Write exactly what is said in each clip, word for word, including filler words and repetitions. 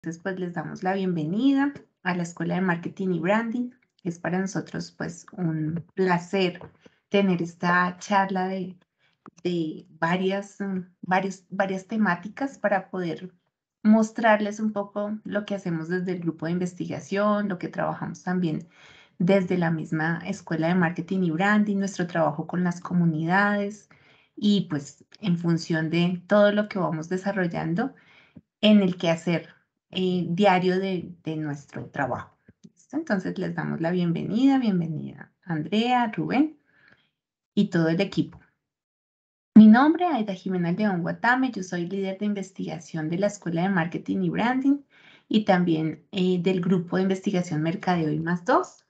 Entonces, pues les damos la bienvenida a la Escuela de Marketing y Branding. Es para nosotros pues un placer tener esta charla de, de varias, mm, varias, varias temáticas para poder mostrarles un poco lo que hacemos desde el grupo de investigación, lo que trabajamos también desde la misma Escuela de Marketing y Branding, nuestro trabajo con las comunidades y pues en función de todo lo que vamos desarrollando en el quehacer eh, diario de, de nuestro trabajo. ¿Listo? Entonces les damos la bienvenida, bienvenida Andrea, Rubén y todo el equipo. Mi nombre es Aida Jimena León Guatame, yo soy líder de investigación de la Escuela de Marketing y Branding y también eh, del grupo de investigación Mercadeo y más dos.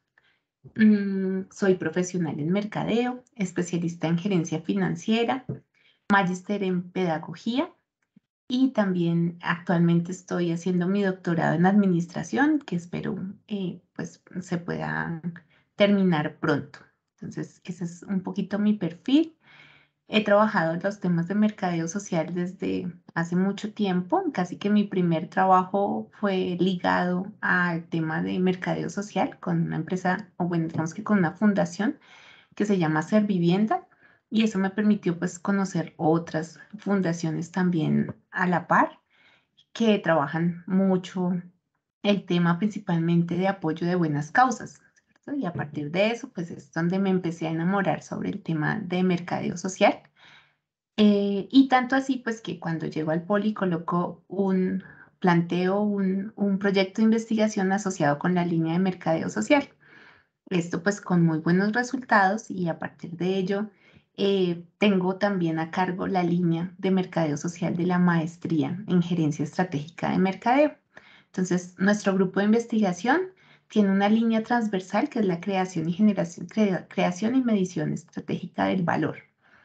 Mm, soy profesional en mercadeo, especialista en gerencia financiera, magíster en pedagogía. Y también actualmente estoy haciendo mi doctorado en administración, que espero eh, pues se pueda terminar pronto. Entonces, ese es un poquito mi perfil. He trabajado en los temas de mercadeo social desde hace mucho tiempo. Casi que mi primer trabajo fue ligado al tema de mercadeo social con una empresa, o bueno, digamos que con una fundación que se llama Servivienda. Y eso me permitió pues conocer otras fundaciones también a la par que trabajan mucho el tema principalmente de apoyo de buenas causas, ¿cierto? Y a partir de eso, pues es donde me empecé a enamorar sobre el tema de mercadeo social. Eh, y tanto así, pues que cuando llego al Poli coloco un, planteo un, un proyecto de investigación asociado con la línea de mercadeo social. Esto pues con muy buenos resultados y a partir de ello eh, tengo también a cargo la línea de mercadeo social de la maestría en gerencia estratégica de mercadeo. Entonces, nuestro grupo de investigación tiene una línea transversal que es la creación y generación, crea- creación y medición estratégica del valor.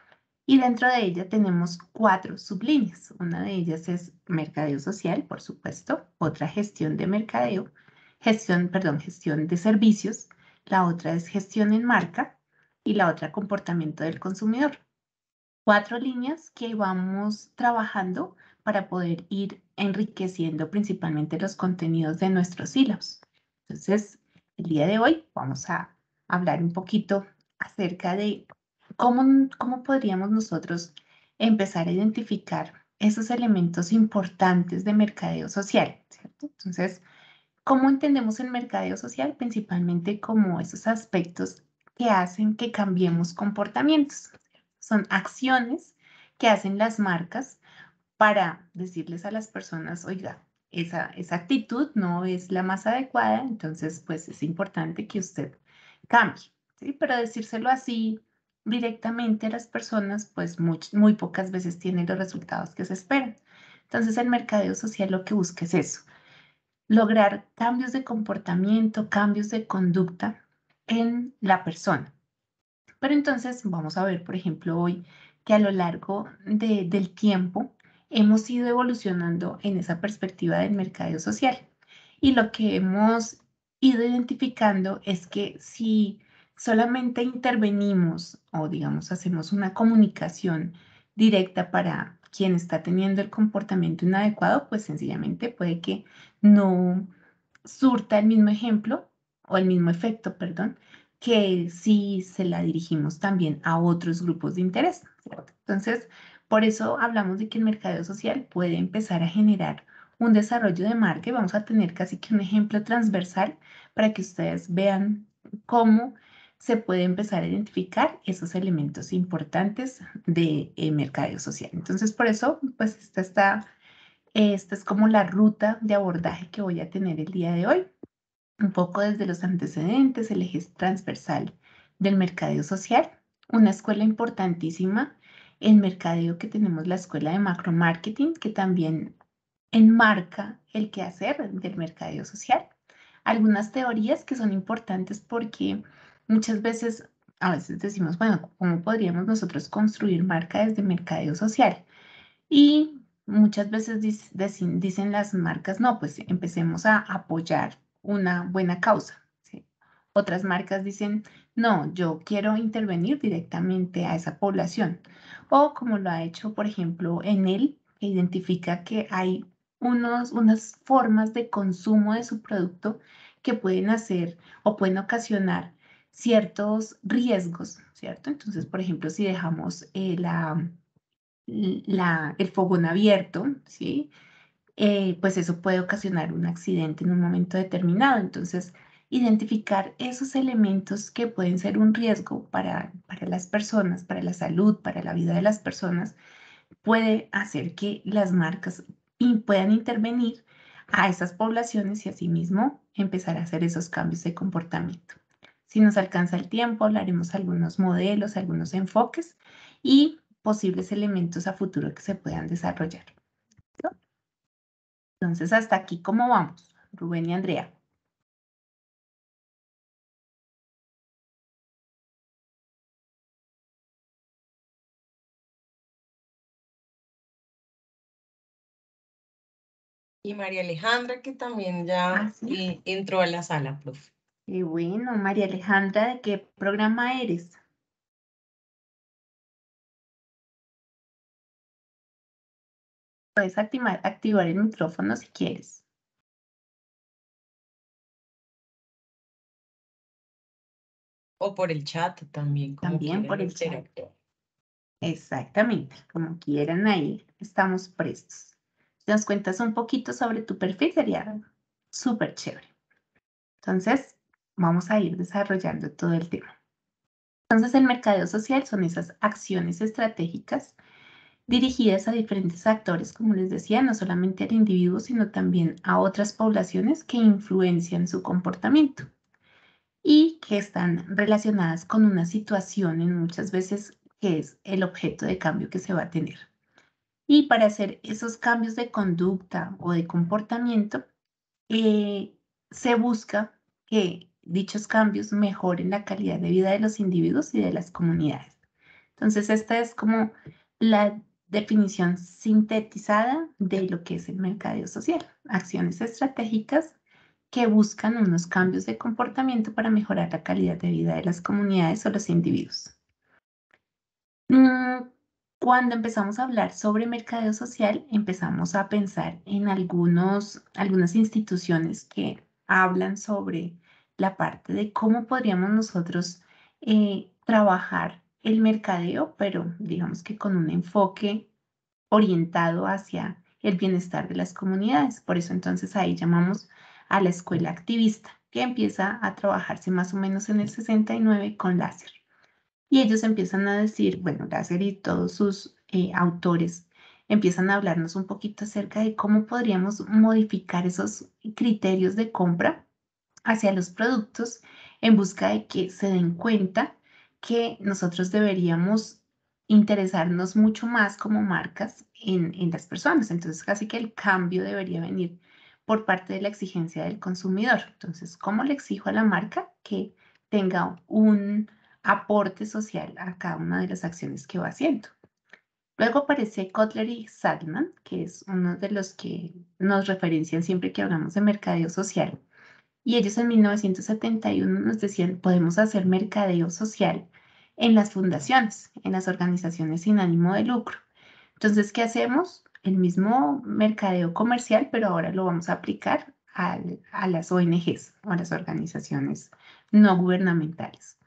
Y dentro de ella tenemos cuatro sublíneas. Una de ellas es mercadeo social, por supuesto, otra gestión de mercadeo, gestión, perdón, gestión de servicios, la otra es gestión en marca y la otra comportamiento del consumidor. Cuatro líneas que vamos trabajando para poder ir enriqueciendo principalmente los contenidos de nuestros hilos. Entonces, el día de hoy vamos a hablar un poquito acerca de cómo, cómo podríamos nosotros empezar a identificar esos elementos importantes de mercadeo social, ¿cierto? Entonces, ¿cómo entendemos el mercadeo social? Principalmente como esos aspectos que hacen que cambiemos comportamientos. Son acciones que hacen las marcas para decirles a las personas, oiga, esa, esa actitud no es la más adecuada, entonces pues es importante que usted cambie, ¿sí? Pero decírselo así directamente a las personas, pues muy, muy pocas veces tienen los resultados que se esperan. Entonces el mercadeo social lo que busca es eso, lograr cambios de comportamiento, cambios de conducta en la persona. Pero entonces vamos a ver, por ejemplo, hoy que a lo largo de- del tiempo hemos ido evolucionando en esa perspectiva del mercadeo social. Y lo que hemos ido identificando es que si solamente intervenimos o digamos hacemos una comunicación directa para quien está teniendo el comportamiento inadecuado, pues sencillamente puede que no surta el mismo ejemplo o el mismo efecto, perdón, que si se la dirigimos también a otros grupos de interés, ¿cierto? Entonces, por eso hablamos de que el mercadeo social puede empezar a generar un desarrollo de marca y vamos a tener casi que un ejemplo transversal para que ustedes vean cómo se puede empezar a identificar esos elementos importantes de eh, mercadeo social. Entonces, por eso, pues esta está, esta es como la ruta de abordaje que voy a tener el día de hoy, un poco desde los antecedentes, el eje transversal del mercadeo social, una escuela importantísima en mercadeo que tenemos la escuela de macro marketing, que también enmarca el quehacer del mercadeo social. Algunas teorías que son importantes porque muchas veces, a veces decimos, bueno, ¿cómo podríamos nosotros construir marca desde mercadeo social? Y muchas veces dic- dicen, dicen las marcas, no, pues empecemos a apoyar una buena causa, ¿sí? Otras marcas dicen, no, yo quiero intervenir directamente a esa población. O como lo ha hecho, por ejemplo, Enel, que identifica que hay unos, unas formas de consumo de su producto que pueden hacer o pueden ocasionar ciertos riesgos, ¿cierto? Entonces, por ejemplo, si dejamos eh, la, la, el fogón abierto, ¿sí? Eh, pues eso puede ocasionar un accidente en un momento determinado. Entonces, identificar esos elementos que pueden ser un riesgo para, para las personas, para la salud, para la vida de las personas, puede hacer que las marcas in- puedan intervenir a esas poblaciones y asimismo empezar a hacer esos cambios de comportamiento. Si nos alcanza el tiempo, hablaremos algunos modelos, algunos enfoques y posibles elementos a futuro que se puedan desarrollar. ¿No? Entonces, hasta aquí, ¿cómo vamos, Rubén y Andrea? Y María Alejandra, que también ya Ah, sí. eh, entró a la sala, profe. Qué bueno, María Alejandra, ¿de qué programa eres? Puedes activar, activar el micrófono si quieres. O por el chat también, como También quieran por el chat. interactuar. Exactamente, como quieran ahí, estamos prestos. Si nos cuentas un poquito sobre tu perfil, sería súper chévere. Entonces, vamos a ir desarrollando todo el tema. Entonces, el mercadeo social son esas acciones estratégicas dirigidas a diferentes actores, como les decía, no solamente al individuo, sino también a otras poblaciones que influencian su comportamiento y que están relacionadas con una situación en muchas veces que es el objeto de cambio que se va a tener. Y para hacer esos cambios de conducta o de comportamiento, eh, se busca que dichos cambios mejoren la calidad de vida de los individuos y de las comunidades. Entonces, esta es como la definición sintetizada de lo que es el mercadeo social. Acciones estratégicas que buscan unos cambios de comportamiento para mejorar la calidad de vida de las comunidades o los individuos. Mm, Cuando empezamos a hablar sobre mercadeo social, empezamos a pensar en algunos, algunas instituciones que hablan sobre la parte de cómo podríamos nosotros eh, trabajar el mercadeo, pero digamos que con un enfoque orientado hacia el bienestar de las comunidades. Por eso entonces ahí llamamos a la escuela activista, que empieza a trabajarse más o menos en el sesenta y nueve con láser. Y ellos empiezan a decir, bueno, Lasser y todos sus eh, autores empiezan a hablarnos un poquito acerca de cómo podríamos modificar esos criterios de compra hacia los productos en busca de que se den cuenta que nosotros deberíamos interesarnos mucho más como marcas en, en las personas. Entonces, casi que el cambio debería venir por parte de la exigencia del consumidor. Entonces, ¿cómo le exijo a la marca que tenga un aporte social a cada una de las acciones que va haciendo? Luego aparece Kotler y Salman, que es uno de los que nos referencian siempre que hablamos de mercadeo social. Y ellos en mil novecientos setenta y uno nos decían, podemos hacer mercadeo social en las fundaciones, en las organizaciones sin ánimo de lucro. Entonces, ¿qué hacemos? El mismo mercadeo comercial, pero ahora lo vamos a aplicar al- a las O N Ges o a las organizaciones no gubernamentales.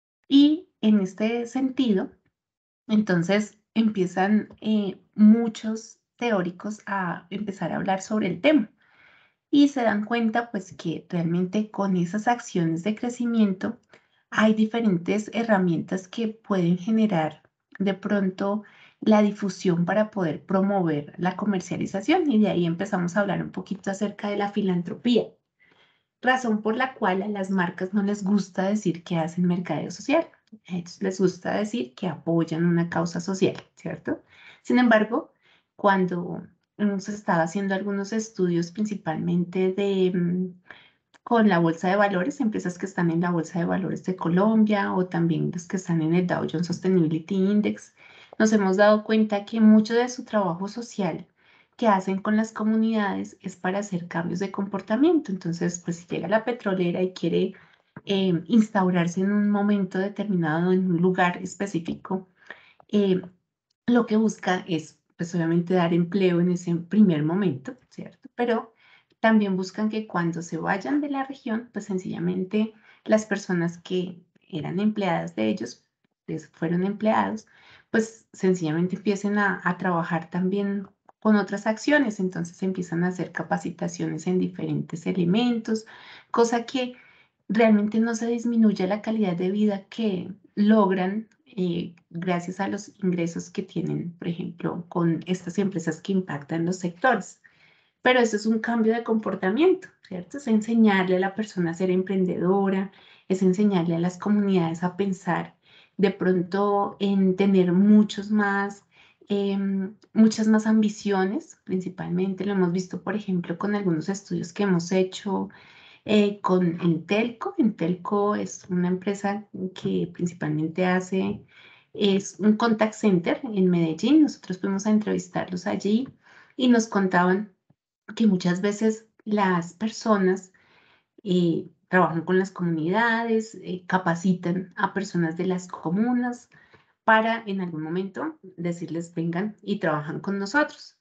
Y en este sentido, entonces empiezan eh, muchos teóricos a empezar a hablar sobre el tema y se dan cuenta pues que realmente con esas acciones de crecimiento hay diferentes herramientas que pueden generar de pronto la difusión para poder promover la comercialización y de ahí empezamos a hablar un poquito acerca de la filantropía, razón por la cual a las marcas no les gusta decir que hacen mercadeo social. A ellos les gusta decir que apoyan una causa social, ¿cierto? Sin embargo, cuando mm, se estaba haciendo algunos estudios principalmente de, mm, con la bolsa de valores, empresas que están en la bolsa de valores de Colombia o también las que están en el Dow Jones Sustainability Index, nos hemos dado cuenta que mucho de su trabajo social que hacen con las comunidades es para hacer cambios de comportamiento. Entonces, pues si llega la petrolera y quiere eh, instaurarse en un momento determinado, en un lugar específico, eh, lo que busca es pues obviamente dar empleo en ese primer momento, ¿cierto? Pero también buscan que cuando se vayan de la región, pues sencillamente las personas que eran empleadas de ellos, pues fueron empleados, pues sencillamente empiecen a, a trabajar también con otras acciones, entonces empiezan a hacer capacitaciones en diferentes elementos, cosa que realmente no se disminuye la calidad de vida que logran eh, gracias a los ingresos que tienen, por ejemplo, con estas empresas que impactan los sectores. Pero eso es un cambio de comportamiento, ¿cierto? Es enseñarle a la persona a ser emprendedora, es enseñarle a las comunidades a pensar de pronto en tener muchos más, em, muchas más ambiciones, principalmente lo hemos visto, por ejemplo, con algunos estudios que hemos hecho eh, con Intelco. Intelco es una empresa que principalmente hace, es un contact center en Medellín. Nosotros fuimos a entrevistarlos allí y nos contaban que muchas veces las personas eh, trabajan con las comunidades, eh, capacitan a personas de las comunas para en algún momento decirles vengan y trabajan con nosotros.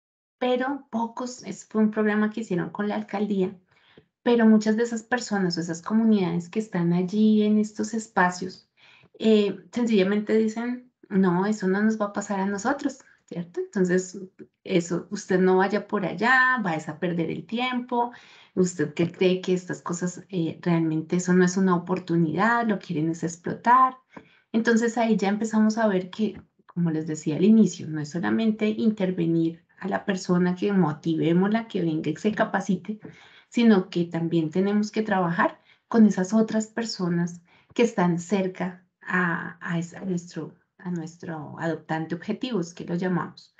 Pero pocos, es fue un programa que hicieron con la alcaldía, pero muchas de esas personas o esas comunidades que están allí en estos espacios, eh, sencillamente dicen, no, eso no nos va a pasar a nosotros, ¿cierto? Entonces, eso, usted no vaya por allá, vayas a perder el tiempo, usted que cree que estas cosas eh, realmente eso no es una oportunidad, lo quieren es explotar. Entonces ahí ya empezamos a ver que, como les decía al inicio, no es solamente intervenir a la persona, que motivémosla, que venga y se capacite, sino que también tenemos que trabajar con esas otras personas que están cerca a, a, esa- a nuestro, a nuestro adoptante objetivos, que lo llamamos.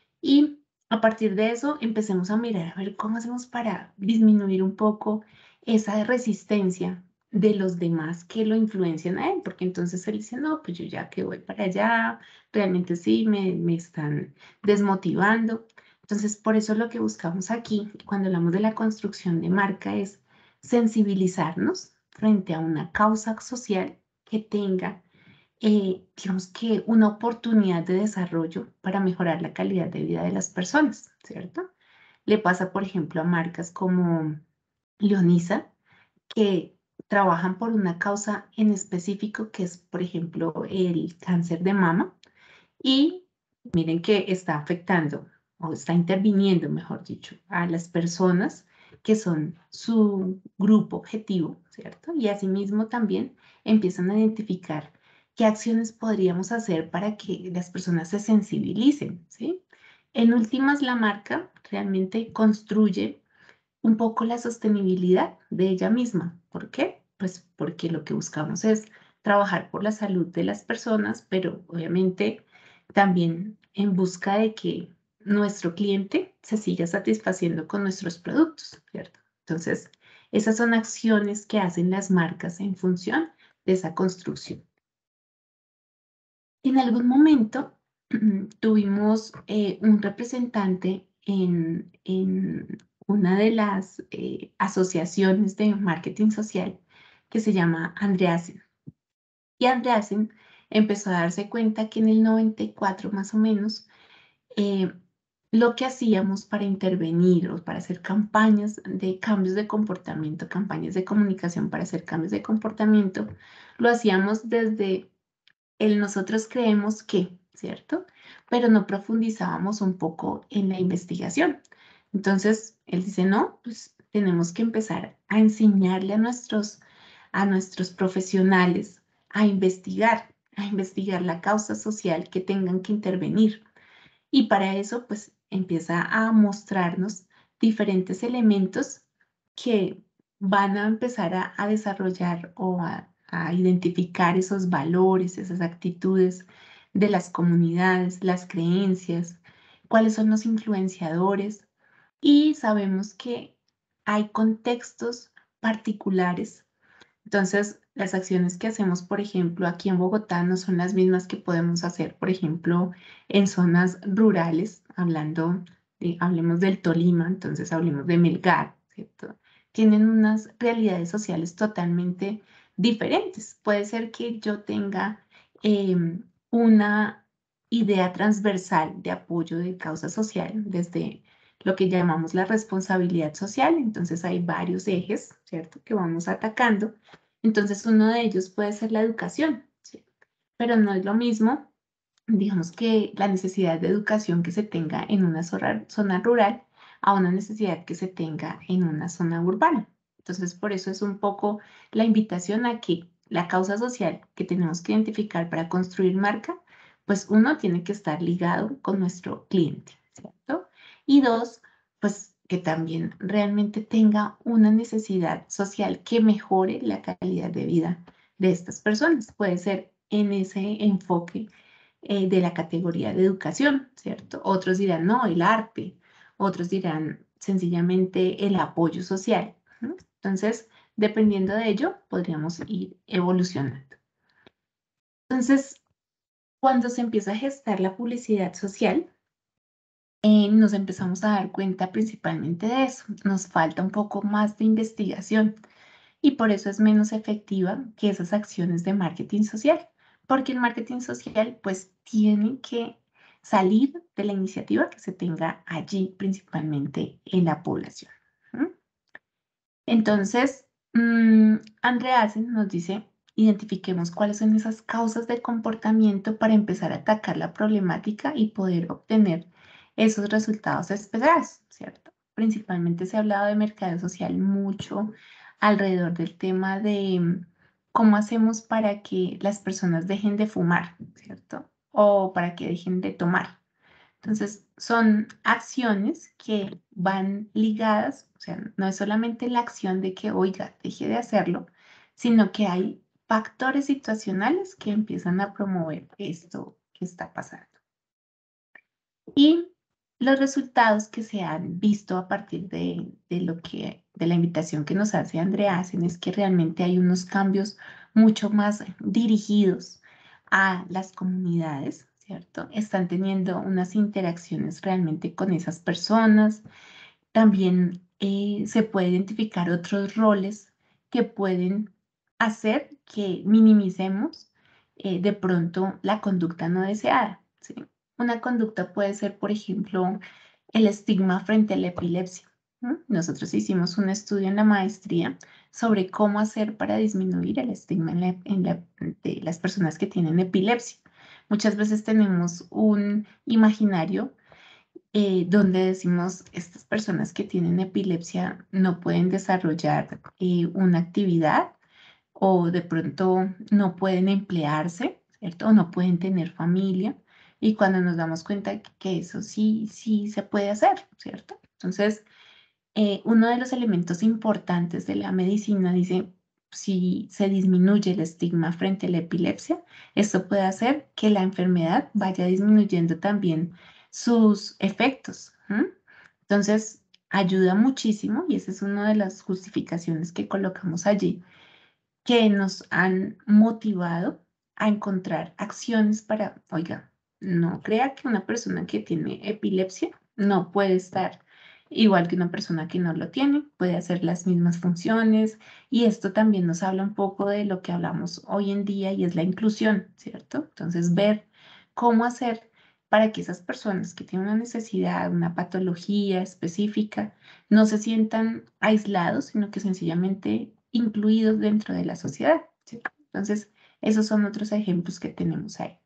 Y a partir de eso empecemos a mirar a ver cómo hacemos para disminuir un poco esa resistencia de los demás que lo influencian a él, porque entonces él dice, no, pues yo ya que voy para allá, realmente sí, me, me están desmotivando. Entonces, por eso lo que buscamos aquí, cuando hablamos de la construcción de marca, es sensibilizarnos frente a una causa social que tenga eh, digamos que una oportunidad de desarrollo para mejorar la calidad de vida de las personas, ¿cierto? Le pasa, por ejemplo, a marcas como Leonisa, que trabajan por una causa en específico, que es, por ejemplo, el cáncer de mama, y miren que está afectando o está interviniendo, mejor dicho, a las personas que son su grupo objetivo, ¿cierto? Y asimismo también empiezan a identificar qué acciones podríamos hacer para que las personas se sensibilicen, ¿sí? En últimas, la marca realmente construye un poco la sostenibilidad de ella misma. ¿Por qué? Pues porque lo que buscamos es trabajar por la salud de las personas, pero obviamente también en busca de que nuestro cliente se siga satisfaciendo con nuestros productos, ¿cierto? Entonces, esas son acciones que hacen las marcas en función de esa construcción. En algún momento tuvimos eh, un representante en, en una de las eh, asociaciones de marketing social que se llama Andreasen. Y Andreasen empezó a darse cuenta que en el noventa y cuatro más o menos, eh, lo que hacíamos para intervenir o para hacer campañas de cambios de comportamiento, campañas de comunicación para hacer cambios de comportamiento, lo hacíamos desde el nosotros creemos que, ¿cierto? Pero no profundizábamos un poco en la investigación. Entonces, él dice, no, pues tenemos que empezar a enseñarle a nuestros, a nuestros profesionales a investigar, a investigar la causa social que tengan que intervenir. Y para eso, pues empieza a mostrarnos diferentes elementos que van a empezar a, a desarrollar o a, a identificar esos valores, esas actitudes de las comunidades, las creencias, cuáles son los influenciadores. Y sabemos que hay contextos particulares. Entonces, las acciones que hacemos, por ejemplo, aquí en Bogotá no son las mismas que podemos hacer, por ejemplo, en zonas rurales, hablando de, hablemos del Tolima, entonces hablemos de Melgar, ¿cierto? Tienen unas realidades sociales totalmente diferentes. Puede ser que yo tenga em, una idea transversal de apoyo de causa social desde lo que llamamos la responsabilidad social. Entonces hay varios ejes, ¿cierto?, que vamos atacando. Entonces uno de ellos puede ser la educación, ¿sí? Pero no es lo mismo, digamos, que la necesidad de educación que se tenga en una zona, zona rural a una necesidad que se tenga en una zona urbana. Entonces, por eso es un poco la invitación a que la causa social que tenemos que identificar para construir marca, pues uno tiene que estar ligado con nuestro cliente, ¿cierto? Y dos, pues que también realmente tenga una necesidad social que mejore la calidad de vida de estas personas. Puede ser en ese enfoque eh, de la categoría de educación, ¿cierto? Otros dirán, no, el arte. Otros dirán sencillamente el apoyo social. ¿No? Entonces, dependiendo de ello, podríamos ir evolucionando. Entonces, cuando se empieza a gestar la publicidad social, eh, nos empezamos a dar cuenta principalmente de eso. Nos falta un poco más de investigación y por eso es menos efectiva que esas acciones de marketing social, porque el marketing social pues tiene que salir de la iniciativa que se tenga allí principalmente en la población. ¿Mm? Entonces, mmm, Andreasen nos dice, identifiquemos cuáles son esas causas de comportamiento para empezar a atacar la problemática y poder obtener esos resultados esperados, ¿cierto? Principalmente se ha hablado de mercado social mucho alrededor del tema de mm, cómo hacemos para que las personas dejen de fumar, ¿cierto? O para que dejen de tomar. Entonces, son acciones que van ligadas, o sea, no es solamente la acción de que, oiga, deje de hacerlo, sino que hay factores situacionales que empiezan a promover esto que está pasando. Y los resultados que se han visto a partir de, de lo que, de la invitación que nos hace Andreasen es que realmente hay unos cambios mucho más dirigidos a las comunidades, ¿cierto? Están teniendo unas interacciones realmente con esas personas. También eh, se puede identificar otros roles que pueden hacer que minimicemos eh, de pronto la conducta no deseada, ¿sí? Una conducta puede ser, por ejemplo, el estigma frente a la epilepsia. ¿No? Nosotros hicimos un estudio en la maestría sobre cómo hacer para disminuir el estigma en la, en la, de las personas que tienen epilepsia. Muchas veces tenemos un imaginario eh, donde decimos estas personas que tienen epilepsia no pueden desarrollar eh, una actividad o de pronto no pueden emplearse, ¿cierto? O no pueden tener familia. Y cuando nos damos cuenta que eso sí, sí se puede hacer, ¿cierto? Entonces, eh, uno de los elementos importantes de la medicina dice, si se disminuye el estigma frente a la epilepsia, esto puede hacer que la enfermedad vaya disminuyendo también sus efectos. ¿Mm? Entonces, ayuda muchísimo y esa es una de las justificaciones que colocamos allí, que nos han motivado a encontrar acciones para, oiga, no crea que una persona que tiene epilepsia no puede estar igual que una persona que no lo tiene, puede hacer las mismas funciones y esto también nos habla un poco de lo que hablamos hoy en día y es la inclusión, ¿cierto? Entonces, ver cómo hacer para que esas personas que tienen una necesidad, una patología específica, no se sientan aislados, sino que sencillamente incluidos dentro de la sociedad, ¿sí? Entonces, esos son otros ejemplos que tenemos ahí.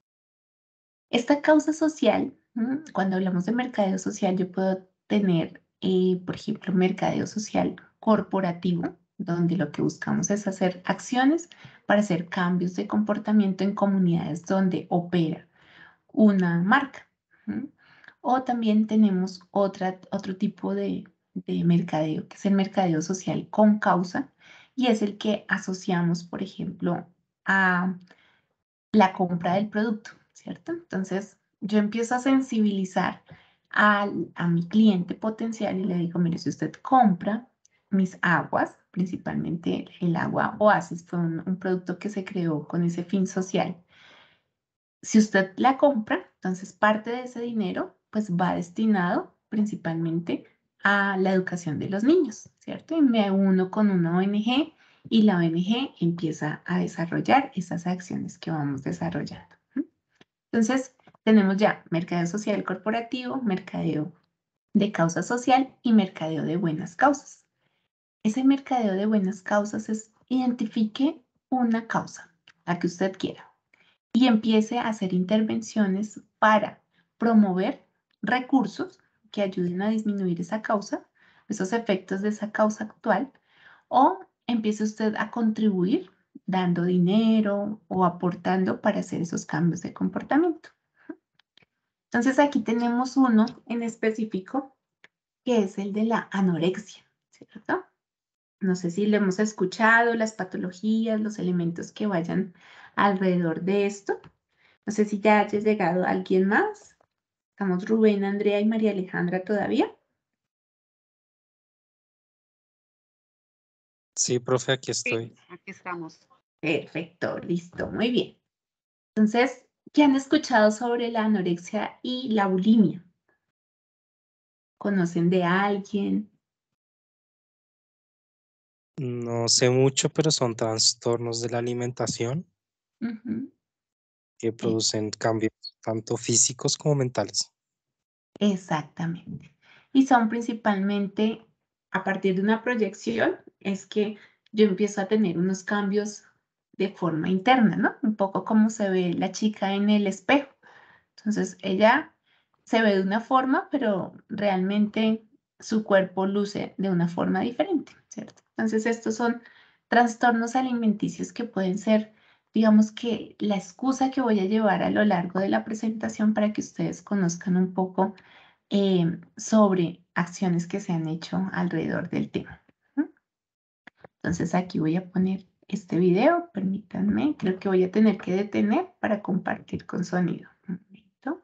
Esta causa social, ¿m? Cuando hablamos de mercadeo social, yo puedo tener, eh, por ejemplo, mercadeo social corporativo, donde lo que buscamos es hacer acciones para hacer cambios de comportamiento en comunidades donde opera una marca. ¿M? O también tenemos otra, otro tipo de, de mercadeo, que es el mercadeo social con causa, y es el que asociamos, por ejemplo, a la compra del producto, ¿cierto? Entonces, yo empiezo a sensibilizar al, a mi cliente potencial y le digo, mire, si usted compra mis aguas, principalmente el agua Oasis, fue un, un producto que se creó con ese fin social. Si usted la compra, entonces parte de ese dinero pues va destinado principalmente a la educación de los niños, ¿cierto? Y me uno con una O N G y la O N G empieza a desarrollar esas acciones que vamos desarrollando. ¿Mm? Entonces, tenemos ya mercadeo social corporativo, mercadeo de causa social y mercadeo de buenas causas. Ese mercadeo de buenas causas es identifique una causa, la que usted quiera, y empiece a hacer intervenciones para promover recursos que ayuden a disminuir esa causa, esos efectos de esa causa actual, o empiece usted a contribuir dando dinero o aportando para hacer esos cambios de comportamiento. Entonces aquí tenemos uno en específico que es el de la anorexia, ¿cierto? No sé si lo hemos escuchado, las patologías, los elementos que vayan alrededor de esto. No sé si ya haya llegado alguien más. Estamos Rubén, Andrea y María Alejandra todavía. Sí, profe, aquí Sí, estoy. aquí estamos. Perfecto, listo, muy bien. Entonces, ¿qué han escuchado sobre la anorexia y la bulimia? ¿Conocen de alguien? No sé mucho, pero son trastornos de la alimentación Ujú. que producen cambios tanto físicos como mentales. Exactamente. Y son principalmente a partir de una proyección, es que yo empiezo a tener unos cambios de forma interna, ¿no? Un poco como se ve la chica en el espejo. Entonces, ella se ve de una forma, pero realmente su cuerpo luce de una forma diferente, ¿cierto? Entonces, estos son trastornos alimenticios que pueden ser, digamos que la excusa que voy a llevar a lo largo de la presentación para que ustedes conozcan un poco eh, sobre acciones que se han hecho alrededor del tema. ¿Mm? Entonces, aquí voy a poner este video, permítanme, creo que voy a tener que detener para compartir con sonido. Un momento.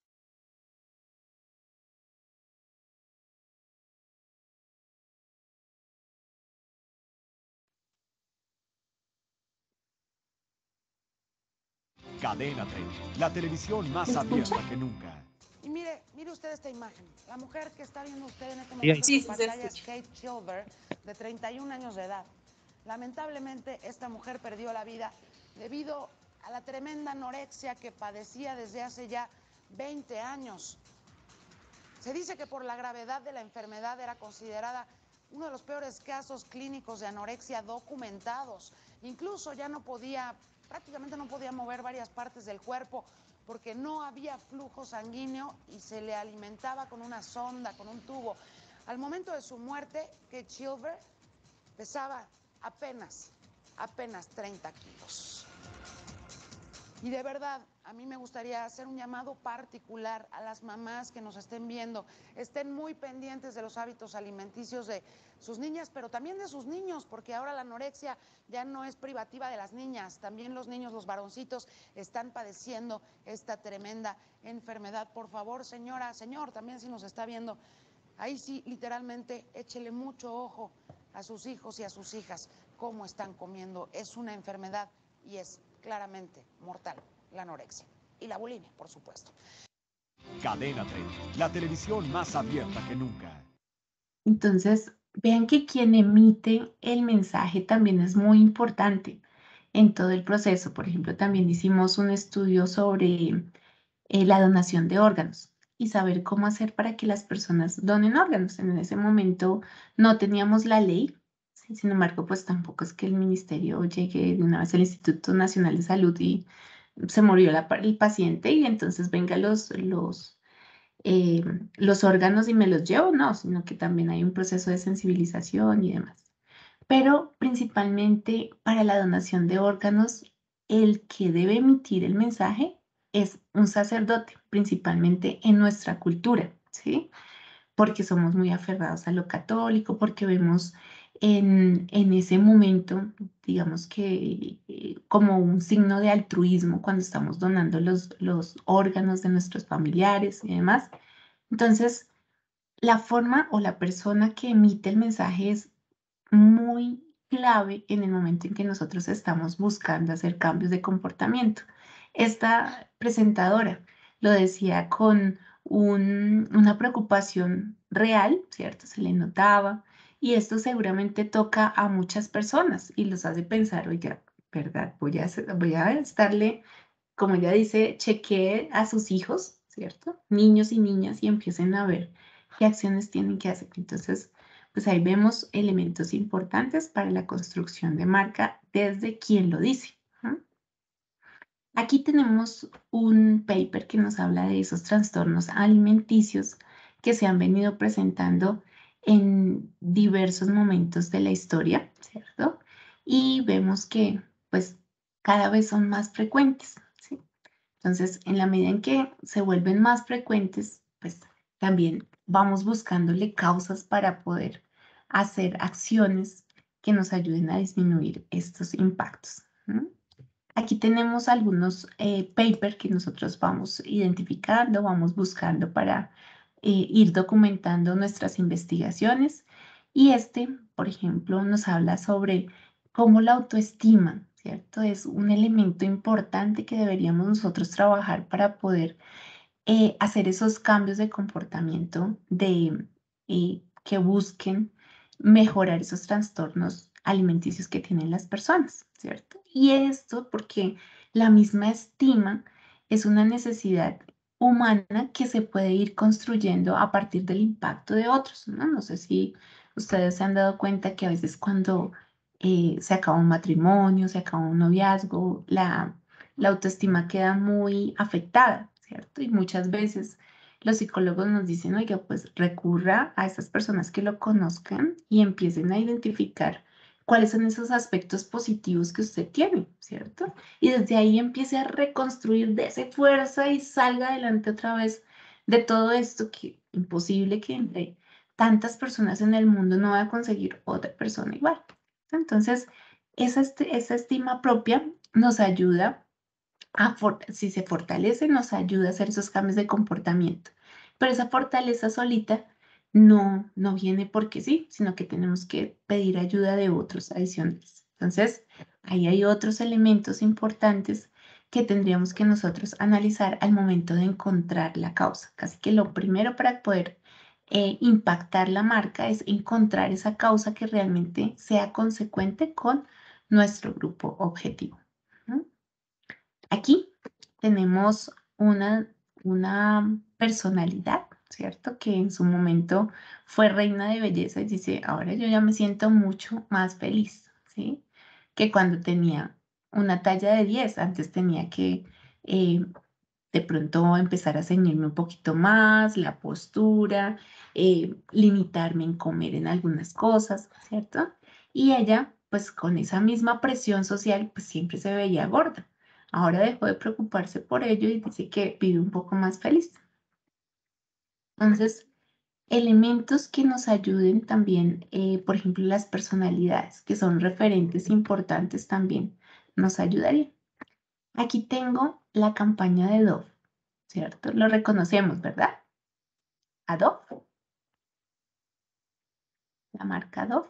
Cadena treinta, la televisión más ¿Se abierta escucha? que nunca. Y mire, mire usted esta imagen. La mujer que está viendo usted en este Bien. momento Sí, en su sí se pantalla es escucha. Kate Silver, de treinta y un años de edad. Lamentablemente, esta mujer perdió la vida debido a la tremenda anorexia que padecía desde hace ya veinte años. Se dice que por la gravedad de la enfermedad era considerada uno de los peores casos clínicos de anorexia documentados. Incluso ya no podía, prácticamente no podía mover varias partes del cuerpo porque no había flujo sanguíneo y se le alimentaba con una sonda, con un tubo. Al momento de su muerte, Kate Silver pesaba apenas, apenas treinta kilos. Y de verdad, a mí me gustaría hacer un llamado particular a las mamás que nos estén viendo. Estén muy pendientes de los hábitos alimenticios de sus niñas, pero también de sus niños, porque ahora la anorexia ya no es privativa de las niñas. También los niños, los varoncitos, están padeciendo esta tremenda enfermedad. Por favor, señora, señor, también si nos está viendo, ahí sí, literalmente, échele mucho ojo a sus hijos y a sus hijas, cómo están comiendo. Es una enfermedad y es claramente mortal, la anorexia y la bulimia, por supuesto. Cadena treinta, la televisión más abierta que nunca. Entonces, vean que quien emite el mensaje también es muy importante en todo el proceso. Por ejemplo, también hicimos un estudio sobre eh, la donación de órganos y saber cómo hacer para que las personas donen órganos. En ese momento no teníamos la ley, ¿sí? Sin embargo, pues tampoco es que el ministerio llegue de una vez al Instituto Nacional de Salud y se murió la, el paciente y entonces venga los, los eh, los órganos y me los llevo, no, sino que también hay un proceso de sensibilización y demás. Pero principalmente para la donación de órganos, el que debe emitir el mensaje es un sacerdote, principalmente en nuestra cultura, ¿sí? Porque somos muy aferrados a lo católico, porque vemos en, en ese momento, digamos que eh, como un signo de altruismo cuando estamos donando los, los órganos de nuestros familiares y demás. Entonces, la forma o la persona que emite el mensaje es muy clave en el momento en que nosotros estamos buscando hacer cambios de comportamiento. Esta presentadora lo decía con un- una preocupación real, ¿cierto? Se le notaba y esto seguramente toca a muchas personas y los hace pensar, oiga, ¿verdad? Voy a, hacer- voy a estarle como ella dice, chequee a sus hijos, ¿cierto? Niños y niñas y empiecen a ver qué acciones tienen que hacer. Entonces, pues ahí vemos elementos importantes para la construcción de marca desde quien lo dice. ¿Mm? Aquí tenemos un paper que nos habla de esos trastornos alimenticios que se han venido presentando en diversos momentos de la historia, ¿cierto? Y vemos que, pues, cada vez son más frecuentes, ¿sí? Entonces, en la medida en que se vuelven más frecuentes, pues, también vamos buscándole causas para poder hacer acciones que nos ayuden a disminuir estos impactos. ¿Mm? Aquí tenemos algunos eh, papers que nosotros vamos identificando, vamos buscando para eh, ir documentando nuestras investigaciones. Y este, por ejemplo, nos habla sobre cómo la autoestima, ¿cierto? Es un elemento importante que deberíamos nosotros trabajar para poder eh, hacer esos cambios de comportamiento de, eh, que busquen mejorar esos trastornos alimenticios que tienen las personas, ¿cierto? Y esto porque la misma estima es una necesidad humana que se puede ir construyendo a partir del impacto de otros, ¿no? No sé si ustedes se han dado cuenta que a veces cuando eh, se acaba un matrimonio, se acaba un noviazgo, la, la autoestima queda muy afectada, ¿cierto? Y muchas veces los psicólogos nos dicen, oiga, pues recurra a esas personas que lo conozcan y empiecen a identificar cuáles son esos aspectos positivos que usted tiene, ¿cierto? Y desde ahí empiece a reconstruir, dese fuerza y salga adelante otra vez de todo esto que imposible que entre tantas personas en el mundo no va a conseguir otra persona igual. Entonces, esa, este- esa estima propia nos ayuda a, for- si se fortalece, nos ayuda a hacer esos cambios de comportamiento. Pero esa fortaleza solita no, no viene porque sí, sino que tenemos que pedir ayuda de otros adicionales. Entonces, ahí hay otros elementos importantes que tendríamos que nosotros analizar al momento de encontrar la causa. Casi que lo primero para poder eh, impactar la marca es encontrar esa causa que realmente sea consecuente con nuestro grupo objetivo. ¿No? Aquí tenemos una, una personalidad, ¿cierto? Que en su momento fue reina de belleza y dice, ahora yo ya me siento mucho más feliz, ¿sí? Que cuando tenía una talla de diez, antes tenía que eh, de pronto empezar a ceñirme un poquito más, la postura, eh, limitarme en comer en algunas cosas, ¿cierto? Y ella, pues con esa misma presión social, pues siempre se veía gorda. Ahora dejó de preocuparse por ello y dice que vive un poco más feliz. Entonces, elementos que nos ayuden también, eh, por ejemplo, las personalidades, que son referentes importantes también, nos ayudarían. Aquí tengo la campaña de Dove, ¿cierto? Lo reconocemos, ¿verdad? A Dove, la marca Dove.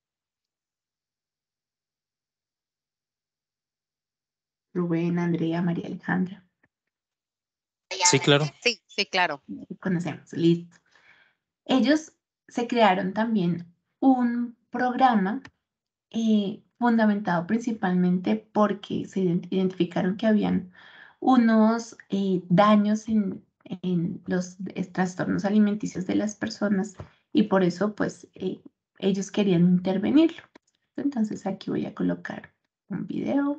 Rubén, Andrea, María Alejandra. Sí, claro. Sí, sí, claro. Lo conocemos, listo. Ellos se crearon también un programa eh, fundamentado principalmente porque se ident- identificaron que habían unos eh, daños en, en los eh, trastornos alimenticios de las personas y por eso pues eh, ellos querían intervenirlo. Entonces aquí voy a colocar un video.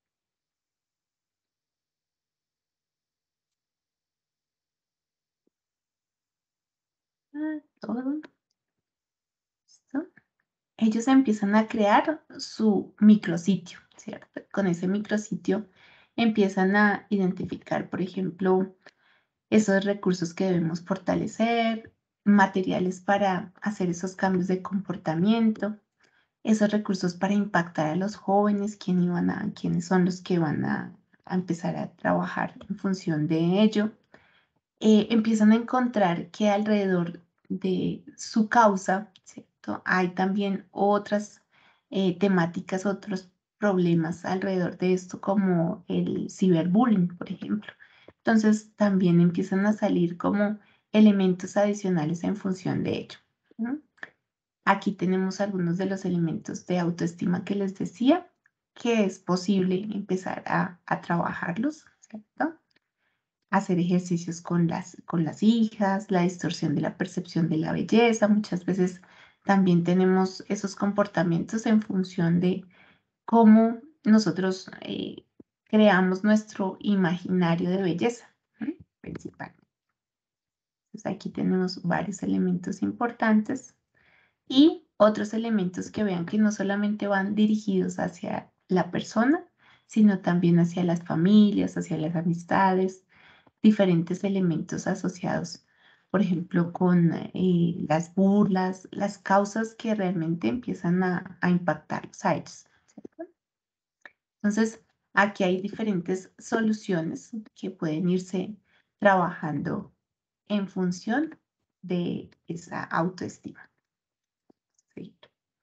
Ah, todo. ¿Listo? Ellos empiezan a crear su micrositio, ¿cierto? Con ese micrositio empiezan a identificar, por ejemplo, esos recursos que debemos fortalecer, materiales para hacer esos cambios de comportamiento, esos recursos para impactar a los jóvenes, quién iban a, quiénes son los que van a, a empezar a trabajar en función de ello. Eh, empiezan a encontrar que alrededor de su causa, ¿cierto? Hay también otras eh, temáticas, otros problemas alrededor de esto, como el ciberbullying, por ejemplo. Entonces, también empiezan a salir como elementos adicionales en función de ello. ¿No? Aquí tenemos algunos de los elementos de autoestima que les decía, que es posible empezar a, a trabajarlos, ¿cierto? Hacer ejercicios con las, con las hijas, la distorsión de la percepción de la belleza. Muchas veces también tenemos esos comportamientos en función de cómo nosotros eh, creamos nuestro imaginario de belleza, ¿eh? Principalmente. Entonces aquí tenemos varios elementos importantes y otros elementos que vean que no solamente van dirigidos hacia la persona, sino también hacia las familias, hacia las amistades, diferentes elementos asociados, por ejemplo, con eh, las burlas, las causas que realmente empiezan a, a impactarlos a ellos, ¿cierto? Entonces, aquí hay diferentes soluciones que pueden irse trabajando en función de esa autoestima. Sí.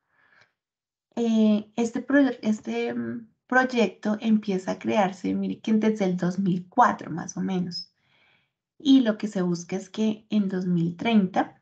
Eh, este, pro este um, proyecto empieza a crearse, mire que desde el dos mil cuatro más o menos. Y lo que se busca es que en dos mil treinta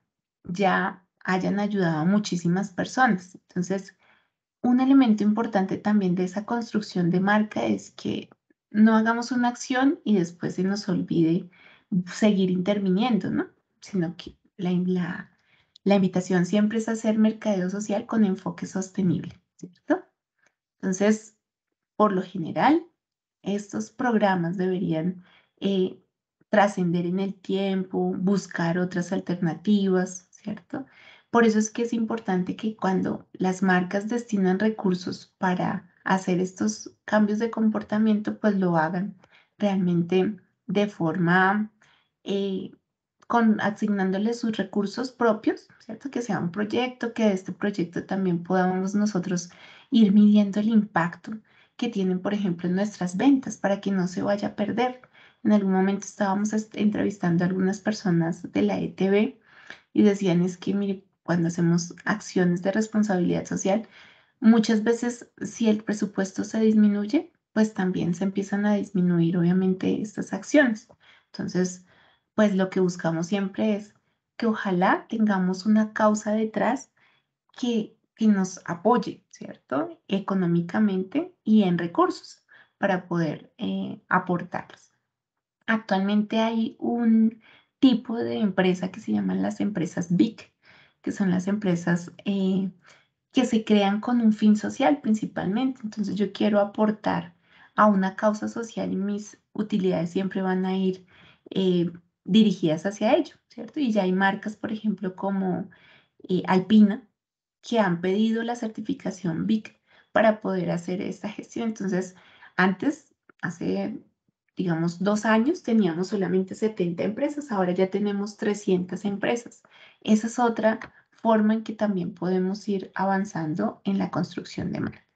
ya hayan ayudado a muchísimas personas. Entonces, un elemento importante también de esa construcción de marca es que no hagamos una acción y después se nos olvide seguir interviniendo, ¿no? Sino que la, la, la invitación siempre es hacer mercadeo social con enfoque sostenible, ¿cierto? Entonces, por lo general, estos programas deberían eh, trascender en el tiempo, buscar otras alternativas, ¿cierto? Por eso es que es importante que cuando las marcas destinan recursos para hacer estos cambios de comportamiento, pues lo hagan realmente de forma, eh, con, asignándole sus recursos propios, ¿cierto? Que sea un proyecto, que de este proyecto también podamos nosotros ir midiendo el impacto que tienen, por ejemplo, en nuestras ventas para que no se vaya a perder. En algún momento estábamos entrevistando a algunas personas de la E T B y decían es que, mire, cuando hacemos acciones de responsabilidad social, muchas veces si el presupuesto se disminuye, pues también se empiezan a disminuir, obviamente, estas acciones. Entonces, pues lo que buscamos siempre es que ojalá tengamos una causa detrás que, que nos apoye, ¿cierto? Económicamente y en recursos para poder eh, aportarlos. Actualmente hay un tipo de empresa que se llaman las empresas B I C, que son las empresas eh, que se crean con un fin social principalmente. Entonces yo quiero aportar a una causa social y mis utilidades siempre van a ir eh, dirigidas hacia ello, ¿cierto? Y ya hay marcas, por ejemplo, como eh, Alpina, que han pedido la certificación B I C para poder hacer esta gestión. Entonces, antes, hace, digamos, dos años, teníamos solamente setenta empresas, ahora ya tenemos trescientas empresas. Esa es otra forma en que también podemos ir avanzando en la construcción de marca.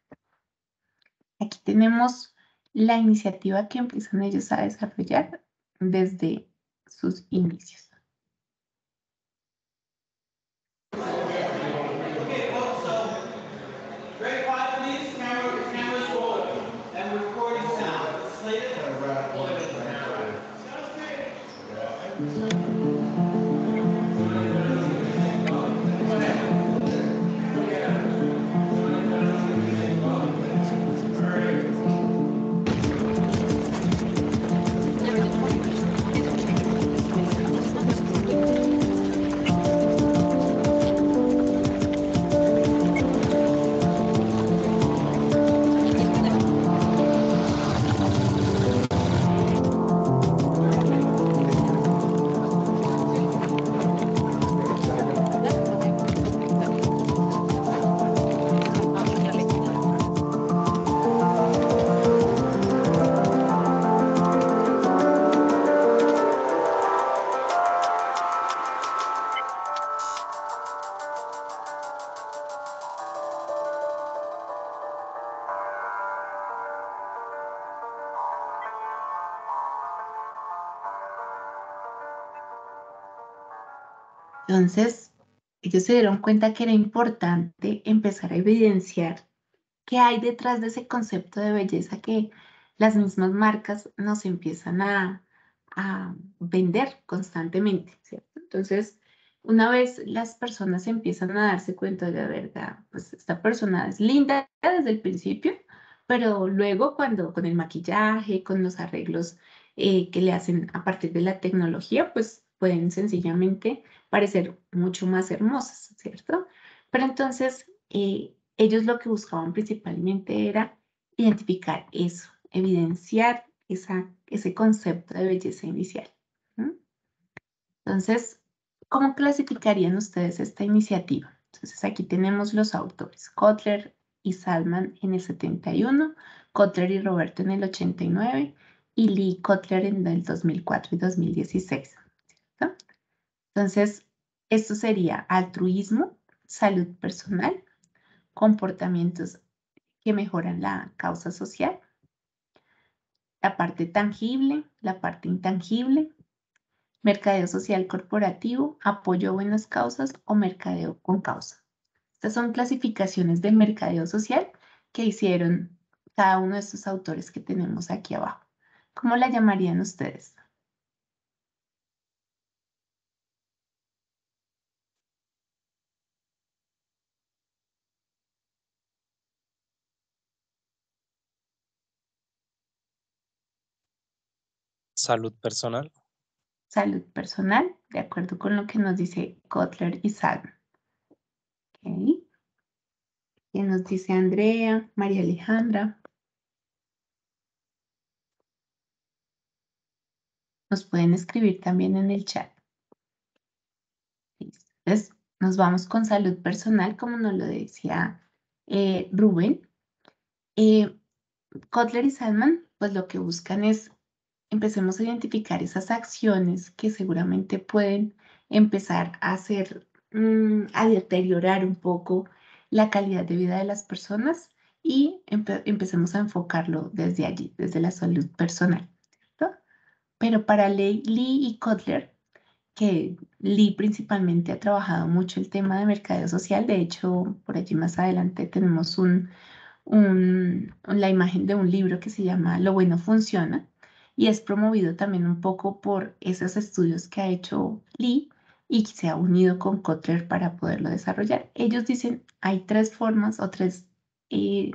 Aquí tenemos la iniciativa que empiezan ellos a desarrollar desde sus inicios. Entonces, ellos se dieron cuenta que era importante empezar a evidenciar qué hay detrás de ese concepto de belleza que las mismas marcas nos empiezan a, a vender constantemente, ¿cierto? Entonces, una vez las personas empiezan a darse cuenta de la verdad, pues esta persona es linda desde el principio, pero luego cuando con el maquillaje, con los arreglos eh, que le hacen a partir de la tecnología, pues pueden sencillamente parecer mucho más hermosas, ¿cierto? Pero entonces eh, ellos lo que buscaban principalmente era identificar eso, evidenciar esa, ese concepto de belleza inicial. ¿Mm? Entonces, ¿cómo clasificarían ustedes esta iniciativa? Entonces, aquí tenemos los autores, Kotler y Salman en el setenta y uno, Kotler y Roberto en el ochenta y nueve y Lee y Kotler en el dos mil cuatro y dos mil dieciséis. ¿Cierto? Entonces, esto sería altruismo, salud personal, comportamientos que mejoran la causa social, la parte tangible, la parte intangible, mercadeo social corporativo, apoyo a buenas causas o mercadeo con causa. Estas son clasificaciones de mercadeo social que hicieron cada uno de estos autores que tenemos aquí abajo. ¿Cómo la llamarían ustedes? Salud personal. Salud personal, de acuerdo con lo que nos dice Kotler y Salman. Okay. ¿Qué nos dice Andrea, María Alejandra? Nos pueden escribir también en el chat. Listo. Entonces, nos vamos con salud personal, como nos lo decía eh, Rubén. Eh, Kotler y Salman, pues lo que buscan es, empecemos a identificar esas acciones que seguramente pueden empezar a hacer, mm, a deteriorar un poco la calidad de vida de las personas y empe- empecemos a enfocarlo desde allí, desde la salud personal, ¿cierto? Pero para Lee, Lee y Kotler, que Lee principalmente ha trabajado mucho el tema de mercadeo social, de hecho, por allí más adelante tenemos un un- la imagen de un libro que se llama Lo bueno funciona y es promovido también un poco por esos estudios que ha hecho Lee y que se ha unido con Kotler para poderlo desarrollar. Ellos dicen hay tres formas o tres, eh,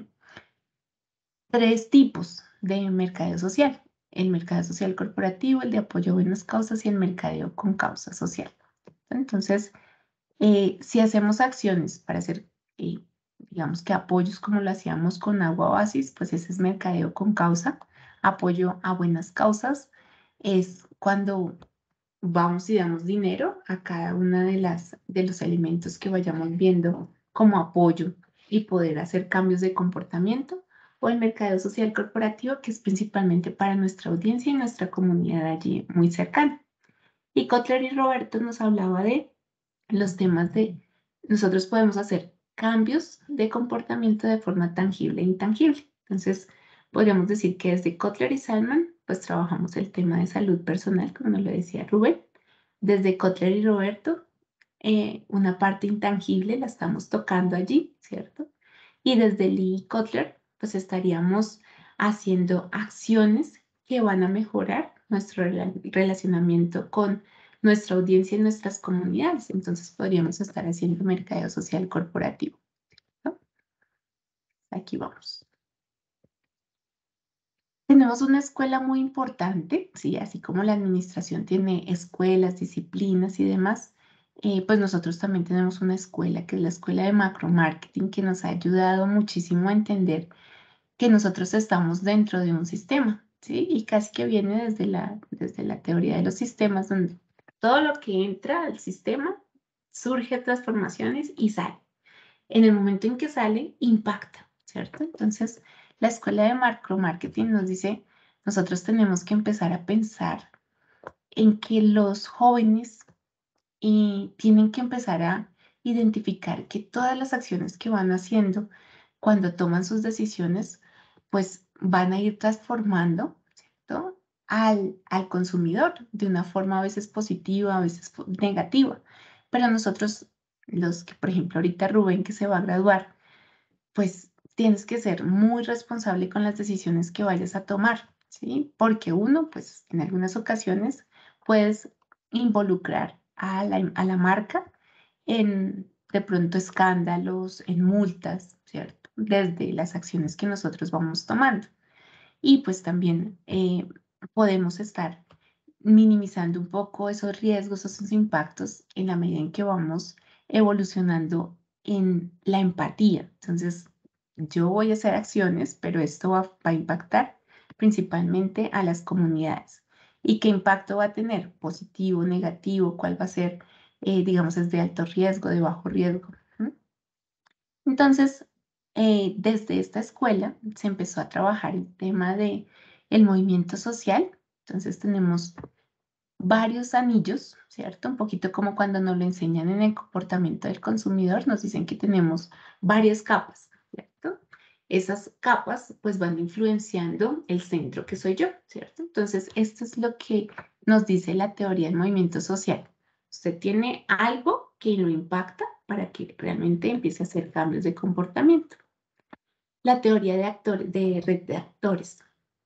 tres tipos de mercadeo social. El mercadeo social corporativo, el de apoyo a buenas causas y el mercadeo con causa social. Entonces, eh, si hacemos acciones para hacer, eh, digamos que apoyos como lo hacíamos con Agua Oasis, pues ese es mercadeo con causa. Apoyo a buenas causas es cuando vamos y damos dinero a cada una de las de los elementos que vayamos viendo como apoyo y poder hacer cambios de comportamiento. O el mercadeo social corporativo, que es principalmente para nuestra audiencia y nuestra comunidad allí muy cercana. Y Kotler y Roberto nos hablaba de los temas de nosotros podemos hacer cambios de comportamiento de forma tangible e intangible. Entonces, podríamos decir que desde Kotler y Salman, pues trabajamos el tema de salud personal, como nos lo decía Rubén. Desde Kotler y Roberto, eh, una parte intangible la estamos tocando allí, ¿cierto? Y desde Lee y Kotler, pues estaríamos haciendo acciones que van a mejorar nuestro rela- relacionamiento con nuestra audiencia y nuestras comunidades. Entonces podríamos estar haciendo mercadeo social corporativo, ¿no? Aquí vamos. Tenemos una escuela muy importante, sí, así como la administración tiene escuelas, disciplinas y demás, eh, pues nosotros también tenemos una escuela que es la escuela de macro marketing que nos ha ayudado muchísimo a entender que nosotros estamos dentro de un sistema, ¿sí? Y casi que viene desde la, desde la teoría de los sistemas, donde todo lo que entra al sistema surge transformaciones y sale. En el momento en que sale, impacta, ¿cierto? Entonces, la escuela de macro marketing nos dice, nosotros tenemos que empezar a pensar en que los jóvenes y tienen que empezar a identificar que todas las acciones que van haciendo cuando toman sus decisiones, pues van a ir transformando, ¿cierto? Al, al consumidor de una forma a veces positiva, a veces po- negativa. Pero nosotros, los que, por ejemplo, ahorita Rubén que se va a graduar, pues tienes que ser muy responsable con las decisiones que vayas a tomar, ¿sí? Porque uno, pues en algunas ocasiones puedes involucrar a la, a la marca en de pronto escándalos, en multas, ¿cierto? Desde las acciones que nosotros vamos tomando. Y pues también eh, podemos estar minimizando un poco esos riesgos, esos impactos en la medida en que vamos evolucionando en la empatía. Entonces, yo voy a hacer acciones, pero esto va, va a impactar principalmente a las comunidades. ¿Y qué impacto va a tener? ¿Positivo, negativo? ¿Cuál va a ser, eh, digamos, es de alto riesgo, de bajo riesgo? ¿Mm? Entonces, eh, desde esta escuela se empezó a trabajar el tema de el movimiento social. Entonces tenemos varios anillos, ¿cierto? Un poquito como cuando nos lo enseñan en el comportamiento del consumidor, nos dicen que tenemos varias capas, ¿cierto? Esas capas pues van influenciando el centro que soy yo, ¿cierto? Entonces, esto es lo que nos dice la teoría del movimiento social. Usted tiene algo que lo impacta para que realmente empiece a hacer cambios de comportamiento. La teoría de, actores, de red de actores.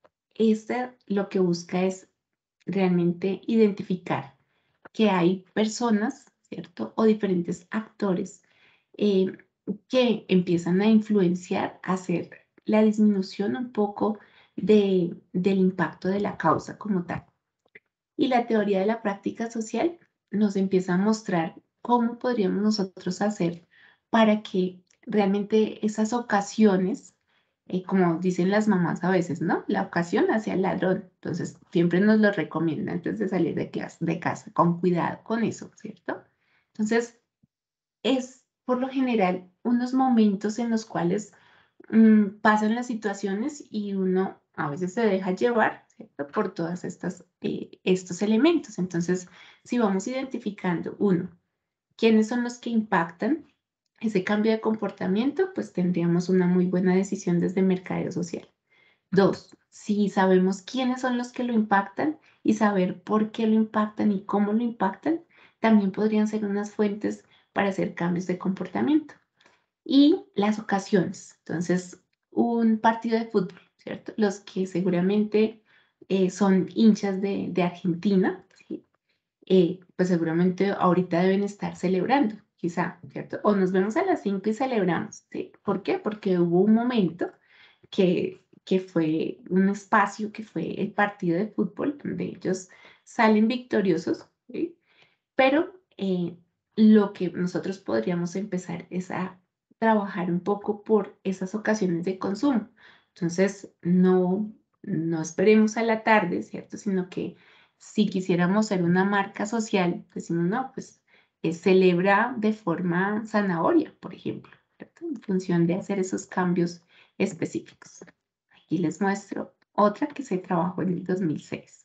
Esta lo que busca es realmente identificar que hay personas, ¿cierto? O diferentes actores eh, que empiezan a influenciar, a hacer la disminución un poco de, del impacto de la causa como tal. Y la teoría de la práctica social nos empieza a mostrar cómo podríamos nosotros hacer para que realmente esas ocasiones, eh, como dicen las mamás a veces, ¿no? La ocasión hacia el ladrón. Entonces, siempre nos lo recomienda antes de salir de, clase, de casa, con cuidado con eso, ¿cierto? Entonces, es por lo general unos momentos en los cuales mm, pasan las situaciones y uno a veces se deja llevar, ¿cierto? Por todas estas eh, estos elementos. Entonces, si vamos identificando, uno, quiénes son los que impactan ese cambio de comportamiento, pues tendríamos una muy buena decisión desde mercadeo social. Dos, si sabemos quiénes son los que lo impactan y saber por qué lo impactan y cómo lo impactan, también podrían ser unas fuentes para hacer cambios de comportamiento. Y las ocasiones. Entonces, un partido de fútbol, ¿cierto? Los que seguramente eh, son hinchas de, de Argentina, ¿sí? Eh, pues seguramente ahorita deben estar celebrando, quizá, ¿cierto? O nos vemos a las cinco y celebramos, ¿sí? ¿Por qué? Porque hubo un momento que, que fue un espacio, que fue el partido de fútbol, donde ellos salen victoriosos, ¿sí? Pero eh, lo que nosotros podríamos empezar es a trabajar un poco por esas ocasiones de consumo. Entonces, no, no esperemos a la tarde, ¿cierto? Sino que si quisiéramos ser una marca social, decimos, no, pues eh, celebra de forma zanahoria, por ejemplo, ¿cierto? En función de hacer esos cambios específicos. Aquí les muestro otra que se trabajó en el dos mil seis.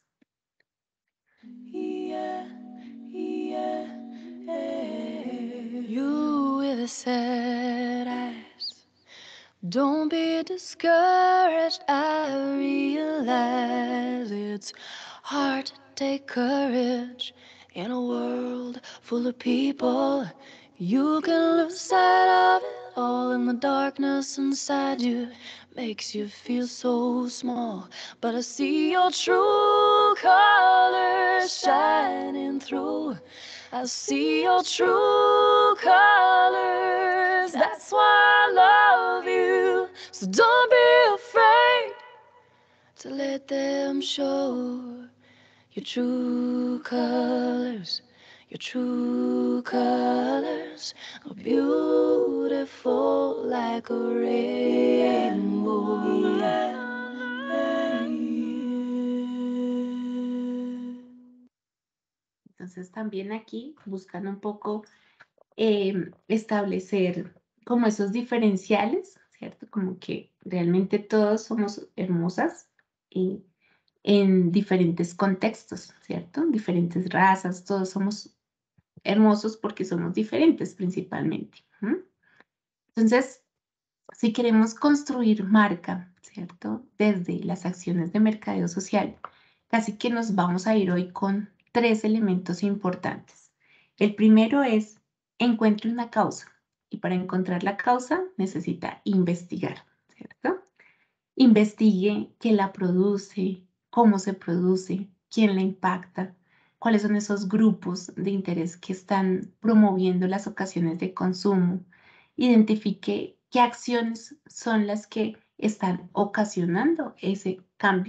Yeah, yeah, yeah. You with a sad eyes. Don't be discouraged. I realize it's hard to take courage in a world full of people. You can lose sight of it all, in the darkness inside you makes you feel so small. But I see your true colors shining through. I see your true colors. That's why I love you. So don't be afraid to let them show your true colors. Your true colors are beautiful like a rainbow. Entonces también aquí buscan un poco eh, establecer como esos diferenciales, ¿cierto? Como que realmente todos somos hermosas y en diferentes contextos, ¿cierto? Diferentes razas, todos somos hermosos porque somos diferentes principalmente. ¿Mm? Entonces, si queremos construir marca, ¿cierto? Desde las acciones de mercadeo social, casi que nos vamos a ir hoy con tres elementos importantes. El primero es encuentre una causa y para encontrar la causa necesita investigar, ¿cierto? Investigue quién la produce, cómo se produce, quién la impacta, cuáles son esos grupos de interés que están promoviendo las ocasiones de consumo. Identifique qué acciones son las que están ocasionando ese cambio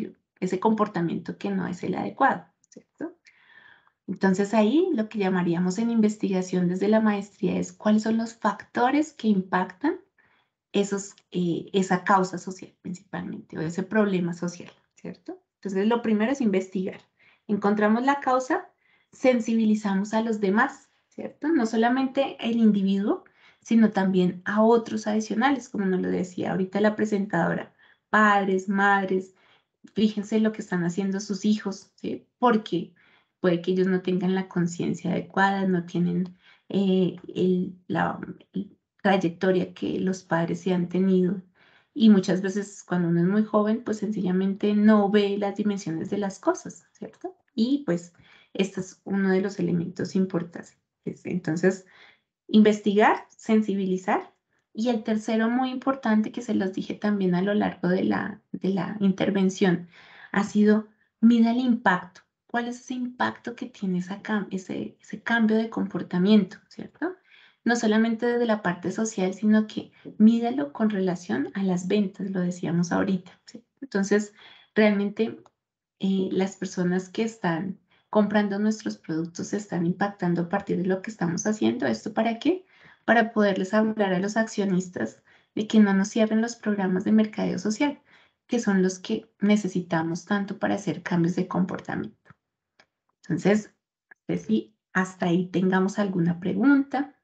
ese comportamiento que no es el adecuado, ¿cierto? Entonces ahí lo que llamaríamos en investigación desde la maestría es cuáles son los factores que impactan esos, eh, esa causa social principalmente o ese problema social, ¿cierto? Entonces lo primero es investigar. Encontramos la causa, sensibilizamos a los demás, ¿cierto? No solamente el individuo, sino también a otros adicionales, como nos lo decía ahorita la presentadora, padres, madres, fíjense lo que están haciendo sus hijos, ¿sí? Porque puede que ellos no tengan la conciencia adecuada, no tienen eh, el, la el trayectoria que los padres sí han tenido. Y muchas veces cuando uno es muy joven, pues sencillamente no ve las dimensiones de las cosas, ¿cierto? Y pues este es uno de los elementos importantes. Entonces, investigar, sensibilizar. Y el tercero muy importante que se los dije también a lo largo de la, de la intervención ha sido mida el impacto. ¿Cuál es ese impacto que tiene esa cam- ese, ese cambio de comportamiento, ¿cierto? No solamente desde la parte social, sino que mídalo con relación a las ventas, lo decíamos ahorita, ¿sí? Entonces, realmente eh, las personas que están comprando nuestros productos se están impactando a partir de lo que estamos haciendo. ¿Esto para qué? Para poderles hablar a los accionistas de que no nos cierren los programas de mercadeo social, que son los que necesitamos tanto para hacer cambios de comportamiento. Entonces, no sé si hasta ahí tengamos alguna pregunta.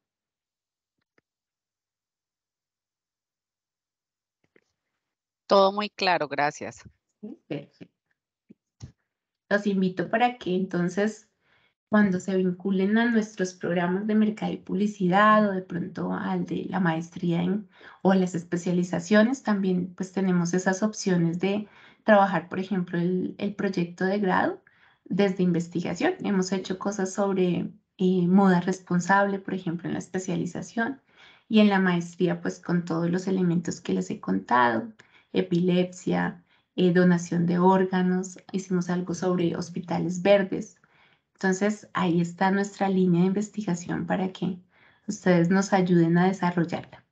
Todo muy claro, gracias. Perfecto. Los invito para que entonces cuando se vinculen a nuestros programas de mercado y publicidad o de pronto al de la maestría en, o las especializaciones, también pues tenemos esas opciones de trabajar, por ejemplo, el, el proyecto de grado desde investigación. Hemos hecho cosas sobre eh, moda responsable, por ejemplo, en la especialización y en la maestría, pues con todos los elementos que les he contado, epilepsia, eh, donación de órganos, hicimos algo sobre hospitales verdes. Entonces, ahí está nuestra línea de investigación para que ustedes nos ayuden a desarrollarla.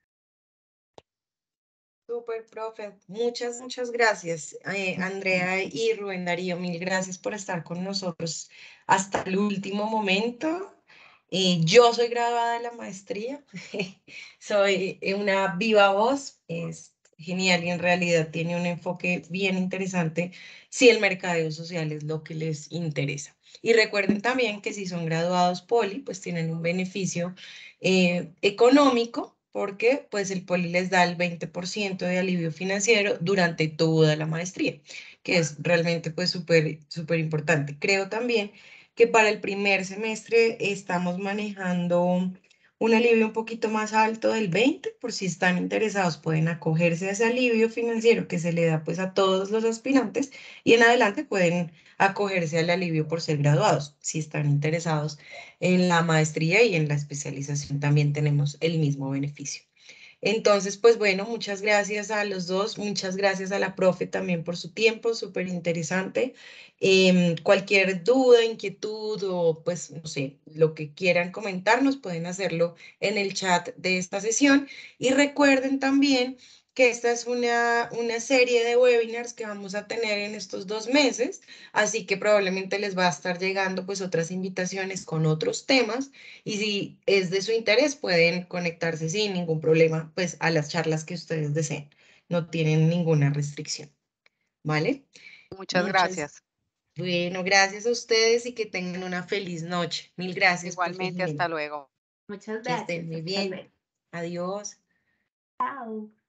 Súper, profe. Muchas, muchas gracias, eh, Andrea y Rubén Darío. Mil gracias por estar con nosotros hasta el último momento. Eh, yo soy graduada de la maestría, soy una viva voz, es genial y en realidad tiene un enfoque bien interesante si el mercadeo social es lo que les interesa. Y recuerden también que si son graduados Poli, pues tienen un beneficio eh, económico porque pues el Poli les da el veinte por ciento de alivio financiero durante toda la maestría, que es realmente pues súper, súper importante. Creo también que para el primer semestre estamos manejando un alivio un poquito más alto del veinte, por si están interesados pueden acogerse a ese alivio financiero que se le da pues a todos los aspirantes y en adelante pueden acogerse al alivio por ser graduados. Si están interesados en la maestría y en la especialización también tenemos el mismo beneficio. Entonces, pues bueno, muchas gracias a los dos, muchas gracias a la profe también por su tiempo, súper interesante. Em, cualquier duda, inquietud o pues no sé, lo que quieran comentarnos pueden hacerlo en el chat de esta sesión. Y recuerden también que esta es una, una serie de webinars que vamos a tener en estos dos meses, así que probablemente les va a estar llegando pues otras invitaciones con otros temas y si es de su interés pueden conectarse sin ningún problema pues a las charlas que ustedes deseen, no tienen ninguna restricción, ¿vale? Muchas gracias. Bueno, gracias a ustedes y que tengan una feliz noche. Mil gracias, profe Igualmente, Jimena. hasta luego. Muchas Que estén gracias. muy Hasta bien. luego. Adiós. Chao.